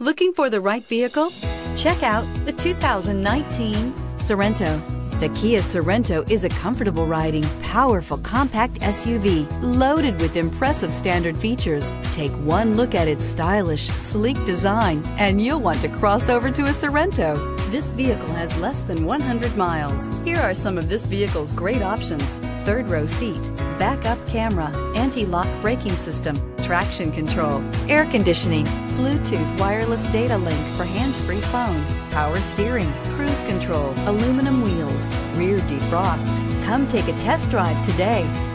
Looking for the right vehicle? Check out the 2019 Sorento. The Kia Sorento is a comfortable riding, powerful compact SUV loaded with impressive standard features. Take one look at its stylish, sleek design and you'll want to cross over to a Sorento. This vehicle has less than 100 miles. Here are some of this vehicle's great options: third row seat, backup camera, anti-lock braking system, traction control, air conditioning, Bluetooth wireless data link for hands-free phone, power steering, cruise control, aluminum wheels, rear defrost. Come take a test drive today.